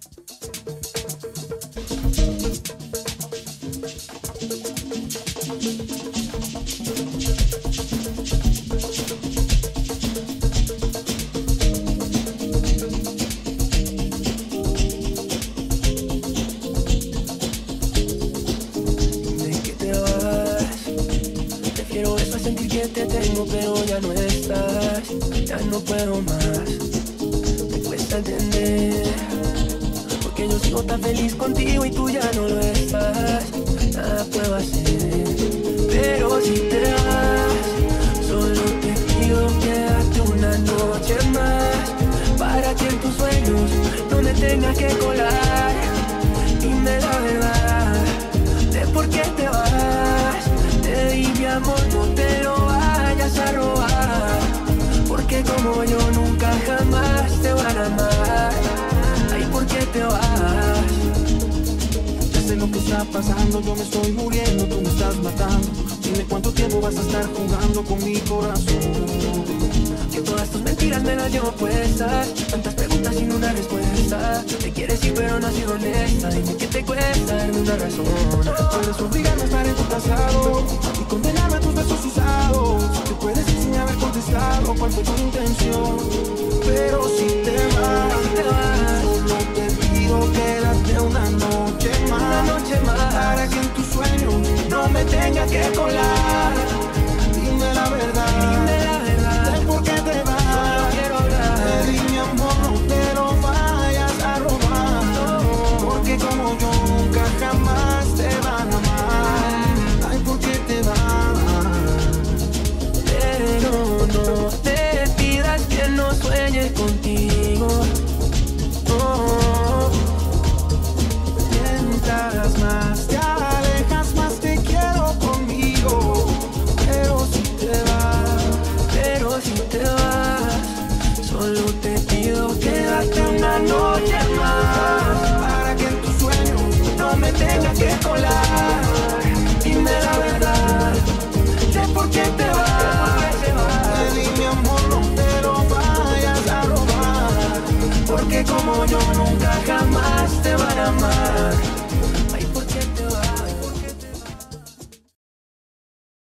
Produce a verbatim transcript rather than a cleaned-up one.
Sentir que te tengo pero ya no estás, ya no puedo más, me cuesta entender, porque yo sigo tan feliz contigo y tú ya no lo estás, nada puedo hacer, pero si te vas, solo te pido quédate una noche más, para que en tus sueños no me tengas que colar, dime la verdad, de por qué te vas, te di mi amor, no te lo vayas a robar, porque como yo nunca jamás te van a amar. Ay, ¿por qué te vas? Ya sé lo que está pasando, yo me estoy muriendo, tú me estás matando. Dime cuánto tiempo vas a estar jugando con mi corazón. Que todas tus mentiras me las llevo puestas, tantas preguntas sin una respuesta. Te quieres ir pero no has sido honesta, dime qué te cuesta darme una razón. Puedes obligarme a estar en tu pasado y condenarme a tus besos usados. Te puedes ir sin haber contestado cuál fue tu intención, pero si te vas, si te vas, solo te pido quédate una noche más, una noche más, para que en tus sueños no me tenga que colar. Dime la verdad, dime la verdad, ¿de por qué te vas? Solo quiero hablar. Te di mi amor, no te lo vayas a robar, no, porque como yo nunca jamás te van a amar. Ay, ¿por qué te vas? Pero no te pidas que no sueñe contigo. Oh, Mientras más te alejas, más te quiero conmigo. Pero si te vas, pero si te vas, solo te pido quédate una noche más, para que en tus sueños no me tengas que colar. Dime la verdad, de por qué te vas, te di mi amor, no te lo vayas a robar, porque como yo nunca